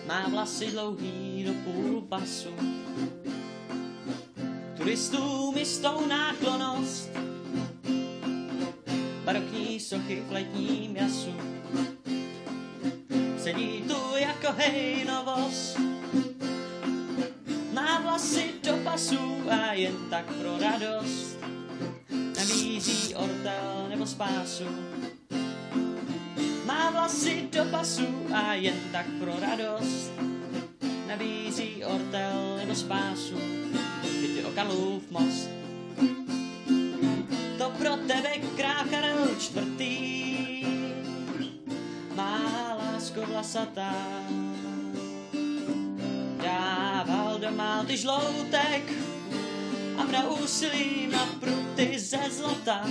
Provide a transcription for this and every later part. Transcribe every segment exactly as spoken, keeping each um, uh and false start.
má vlasy dlouhý do půl pasu. Turistům jistou náklonost, barokní sochy v letním jasu. Sedí tu jako hejnovoz, má vlasy do pasu a jen tak pro radost nabízí ortel nebo spásu. Má vlasy do pasu a jen tak pro radost nabízí ortel nebo spásu. Je ty o Karlův most. To pro tebe král Karel čtvrtý, má lásko vlasatá. Dával do Malty žloutek a mra úsilí na pruty ze zlata.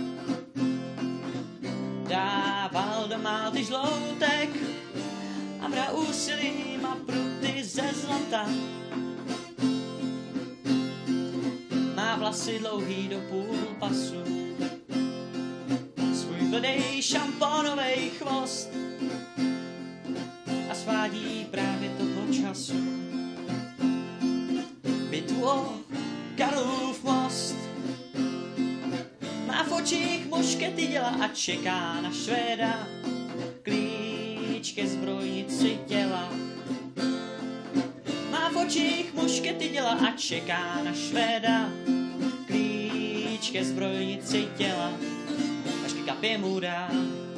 Dával do Malty žloutek a mra úsilí na pruty ze zlata. Má vlasy dlouhý do půl pasu, svůj blbej šamponovej chvost a svádí právě toho času bitvu o Karlův most. Má v očích muškety děla a čeká na Švéda, klíč ke zbrojnici těla. Má v očích muškety děla a čeká na Švéda, klíč ke zbrojnici těla. Až ke kapě mu dá.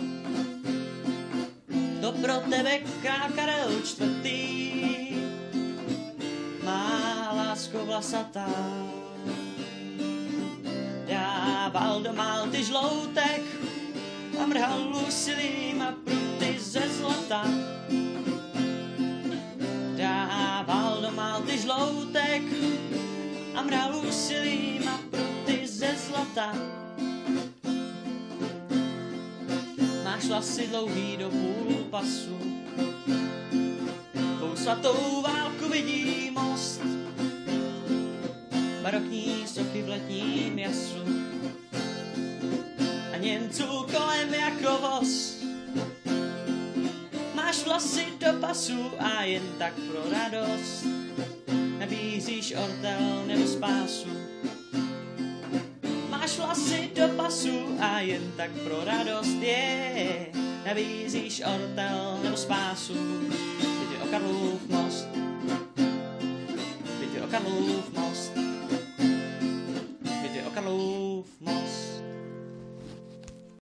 To pro tebe král Karel čtvrtý, má lásko vlasatá. Dával do Malty žloutek a mrhal úsilím a pruty ze zlata. Dával do Malty žloutek a mrhal úsilím a pruty ze zlata. Máš vlasy dlouhý do půl pasu, tou svatou válku vidí most, barokní sochy v letním jasu a Němců kolem jako voz. Máš vlasy do pasu a jen tak pro radost nabízíš ortel nebo spásu. Máš vlasy do pasu a jen tak pro radost je yeah. Nabízíš ortel nebo spásu. Jde o Karlův most, jde o Karlův most.